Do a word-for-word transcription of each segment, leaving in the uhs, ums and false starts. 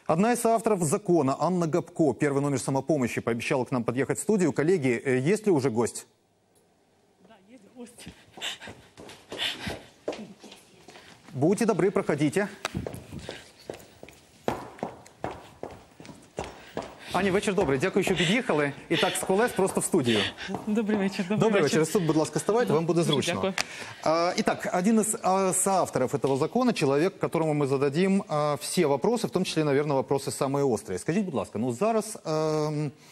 Одна из авторов закона, Анна Гопко, первый номер «Самопомощи», пообещала к нам подъехать в студию. Коллеги, есть ли уже гость? Да, есть гость. Будьте добры, проходите. Аня, вечір добрий. Дякую, що під'їхали. І так, з колес просто в студію. Добрий вечір. Добрий, Добрий вечір. вечер. Суд, будь ласка, вставайте, вам буде зручно. Дякую. А, итак, один из а, соавторов этого закона, человек, которому мы зададим а, все вопросы, в том числе, наверное, вопросы самые острые. Скажіть, будь ласка, ну зараз а,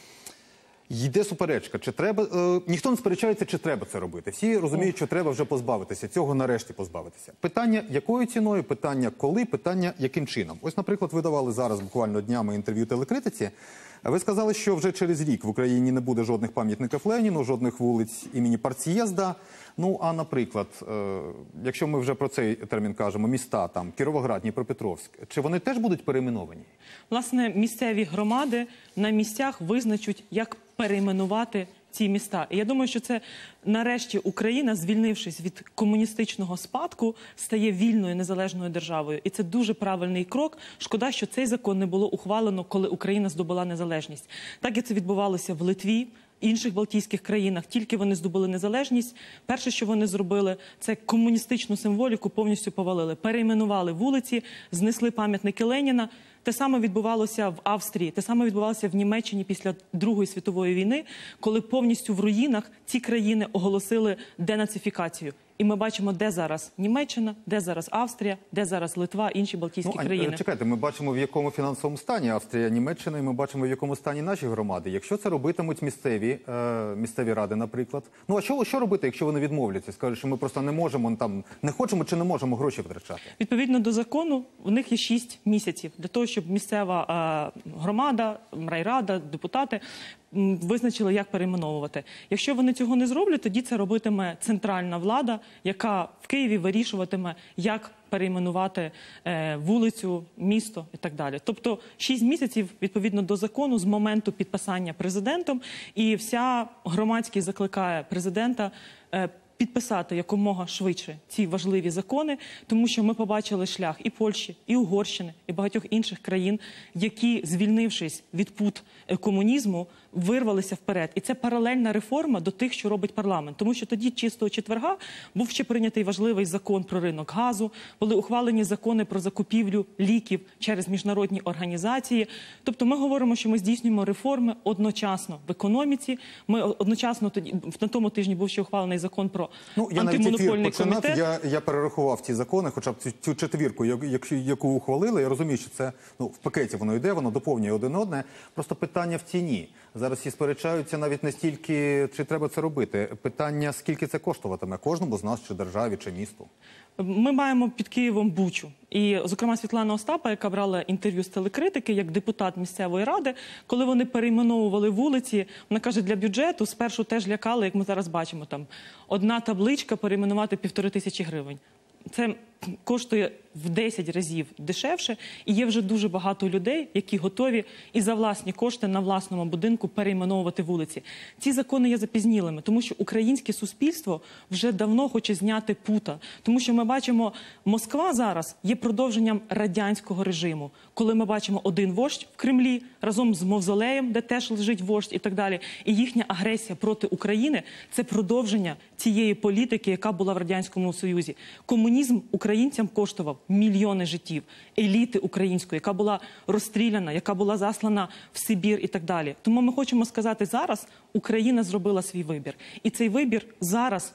йде суперечка, чи треба, а, ніхто не сперечається, чи треба це робити. Всі розуміють, що треба вже позбавитися, цього нарешті позбавитися. Питання, якою ціною, питання коли, питання яким чином. Ось, наприклад, ви давали зараз буквально днями інтерв'ю телекритиці. Ви сказали, що вже через рік в Україні не буде жодних пам'ятників Леніну, жодних вулиць імені Партс'єзда. Ну, а, наприклад, е, якщо ми вже про цей термін кажемо, міста, там, Кіровоград, Дніпропетровськ, чи вони теж будуть перейменовані? Власне, місцеві громади на місцях визначать, як перейменувати ці міста. І я думаю, що це нарешті Україна, звільнившись від комуністичного спадку, стає вільною незалежною державою. І це дуже правильний крок. Шкода, що цей закон не було ухвалено, коли Україна здобула незалежність. Так як це відбувалося в Литві, інших балтійських країнах. Тільки вони здобули незалежність, перше, що вони зробили, це комуністичну символіку повністю повалили. Перейменували вулиці, знесли пам'ятники Леніна. Те саме відбувалося в Австрії, те саме відбувалося в Німеччині після Другої світової війни, коли повністю в руїнах ці країни оголосили денацифікацію. І ми бачимо, де зараз Німеччина, де зараз Австрія, де зараз Литва, інші балтійські ну, країни. Чекайте, ми бачимо, в якому фінансовому стані Австрія, Німеччина, і ми бачимо, в якому стані наші громади. Якщо це робитимуть місцеві, е, місцеві ради, наприклад. Ну, а що, що робити, якщо вони відмовляться? Скажуть, що ми просто не можемо, там, не хочемо чи не можемо гроші витрачати? Відповідно до закону, в них є шість місяців для того, щоб місцева е, громада, райрада, депутати визначили, як перейменовувати. Якщо вони цього не зроблять, тоді це робитиме центральна влада, яка в Києві вирішуватиме, як перейменувати е, вулицю, місто і так далі. Тобто шість місяців, відповідно до закону, з моменту підписання президентом, і вся громадськість закликає президента е, підписати якомога швидше ці важливі закони, тому що ми побачили шлях і Польщі, і Угорщини, і багатьох інших країн, які, звільнившись від пут комунізму, вирвалися вперед. І це паралельна реформа до тих, що робить парламент. Тому що тоді, чистого четверга, був ще прийнятий важливий закон про ринок газу, були ухвалені закони про закупівлю ліків через міжнародні організації. Тобто ми говоримо, що ми здійснюємо реформи одночасно в економіці. Ми одночасно, тоді, на тому тижні був ще ухвалений закон про ну, я антимонопольний комітет. Я, я перерахував ці закони, хоча б цю, цю четвірку, яку, яку ухвалили. Я розумію, що це ну, в пакеті воно йде, воно доповнює один одне. Просто питання в ціні. Зараз всі сперечаються навіть не стільки, чи треба це робити. Питання, скільки це коштуватиме кожному з нас, чи державі, чи місту? Ми маємо під Києвом Бучу. І, зокрема, Світлана Остапа, яка брала інтерв'ю з телекритики, як депутат місцевої ради, коли вони перейменовували вулиці, вона каже, для бюджету спершу теж лякали, як ми зараз бачимо, там, одна табличка перейменувати півтори тисячі гривень. Це коштує в десять разів дешевше, і є вже дуже багато людей, які готові і за власні кошти на власному будинку перейменовувати вулиці. Ці закони є запізнілими, тому що українське суспільство вже давно хоче зняти пута. Тому що ми бачимо, Москва зараз є продовженням радянського режиму, коли ми бачимо один вождь в Кремлі разом з мавзолеєм, де теж лежить вождь і так далі. І їхня агресія проти України – це продовження цієї політики, яка була в Радянському Союзі. Комунізм українцям коштував мільйони життів, еліти української, яка була розстріляна, яка була заслана в Сибір і так далі. Тому ми хочемо сказати, зараз Україна зробила свій вибір. І цей вибір зараз,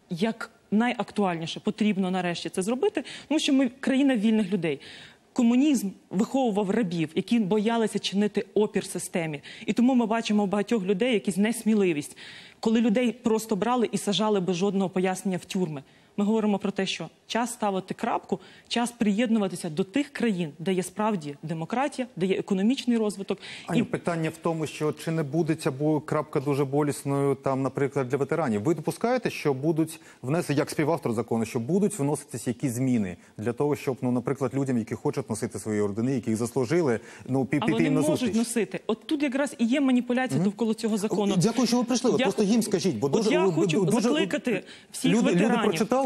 як найактуальніше, потрібно нарешті це зробити, тому що ми країна вільних людей. Комунізм виховував рабів, які боялися чинити опір системі. І тому ми бачимо у багатьох людей якусь несміливість, коли людей просто брали і сажали без жодного пояснення в тюрми. Ми говоримо про те, що час ставити крапку, час приєднуватися до тих країн, де є справді демократія, де є економічний розвиток. Аню, і питання в тому, що чи не буде ця крапка дуже болісною, там, наприклад, для ветеранів. Ви допускаєте, що будуть внести, як співавтор закону, що будуть вноситися якісь зміни для того, щоб, ну, наприклад, людям, які хочуть носити свої ордени, які їх заслужили, ну, піти їм на зустріч? А вони можуть носити. От тут якраз і є маніпуляція mm-hmm. довкола цього закону. Дякую, що ви прийшли. Я... Просто їм скажіть, бо дуже... От я хочу дуже... закликати всіх люди, ветеранів. Люди прочитали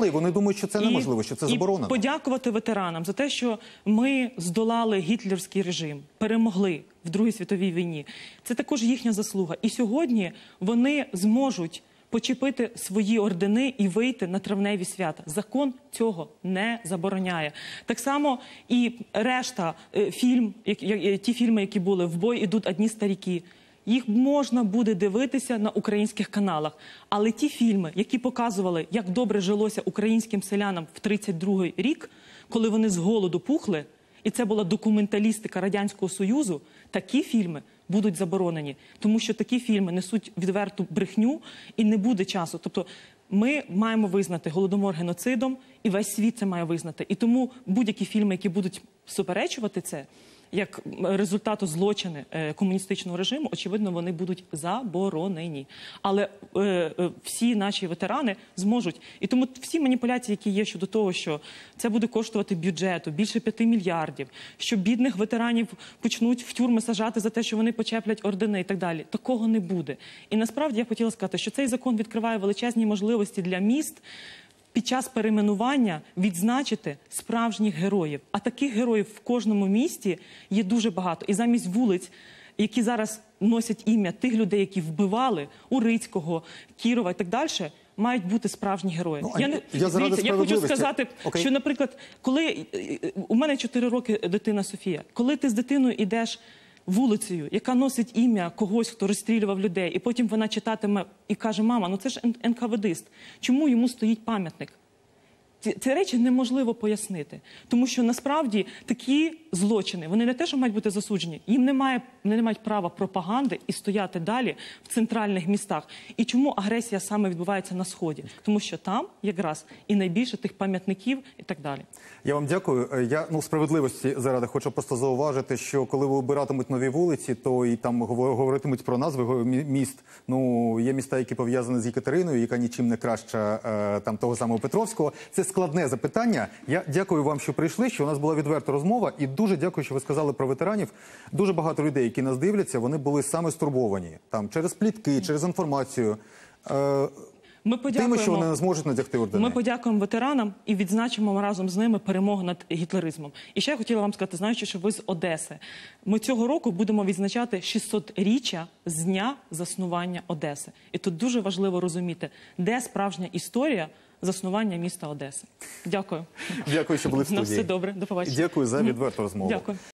і вони думають, що це неможливо, що це заборонено. І подякувати ветеранам за те, що ми здолали гітлерський режим, перемогли в Другій світовій війні. Це також їхня заслуга. І сьогодні вони зможуть почепити свої ордени і вийти на травневі свята. Закон цього не забороняє. Так само і решта е, фільм, як, як, ті фільми, які були «В бой ідуть одні старіки», їх можна буде дивитися на українських каналах. Але ті фільми, які показували, як добре жилося українським селянам в тридцять другий рік, коли вони з голоду пухли, і це була документалістика Радянського Союзу, такі фільми будуть заборонені. Тому що такі фільми несуть відверту брехню і не буде часу. Тобто ми маємо визнати Голодомор геноцидом, і весь світ це має визнати. І тому будь-які фільми, які будуть суперечувати це, як результату злочини е, комуністичного режиму, очевидно, вони будуть заборонені. Але е, е, всі наші ветерани зможуть. І тому всі маніпуляції, які є щодо того, що це буде коштувати бюджету більше п'яти мільярдів, що бідних ветеранів почнуть в тюрми сажати за те, що вони почеплять ордени і так далі. Такого не буде. І насправді я хотіла сказати, що цей закон відкриває величезні можливості для міст під час перейменування відзначити справжніх героїв. А таких героїв в кожному місті є дуже багато. І замість вулиць, які зараз носять ім'я тих людей, які вбивали Урицького, Кірова і так далі, мають бути справжні герої. Ну, я, не, я, дивіться, я хочу сказати, Окей. що, наприклад, коли у мене чотири роки дитина Софія, коли ти з дитиною йдеш вулицею, яка носить ім'я когось, хто розстрілював людей, і потім вона читатиме і каже: мама, ну це ж ен ка ве дист, чому йому стоїть пам'ятник? Ці, ці речі неможливо пояснити, тому що насправді такі злочини, вони не те, що мають бути засуджені, їм немає, вони не мають права пропаганди і стояти далі в центральних містах. І чому агресія саме відбувається на Сході? Тому що там якраз і найбільше тих пам'ятників і так далі. Я вам дякую. Я, ну, справедливості заради хочу просто зауважити, що коли ви обиратимуть нові вулиці, то і там говоритимуть про назви міст. Ну, є міста, які пов'язані з Єкатериною, яка нічим не краща е, там того самого Петровського. Це складне запитання. Я дякую вам, що прийшли, що у нас була відверта розмова, і дуже дякую, що ви сказали про ветеранів. Дуже багато людей, які нас дивляться, вони були саме стурбовані там через плітки, через інформацію. Е, Ми подякуємо, Тими, що вони не зможуть надягти ордени. Ми подякуємо ветеранам і відзначимо разом з ними перемогу над гітлеризмом. І ще я хотіла вам сказати, знаючи, що ви з Одеси, ми цього року будемо відзначати шістсотріччя з дня заснування Одеси. І тут дуже важливо розуміти, де справжня історія заснування міста Одеси. Дякую. Дякую, що були в студії. На все добре. До побачення. Дякую за відверту розмову. Дякую.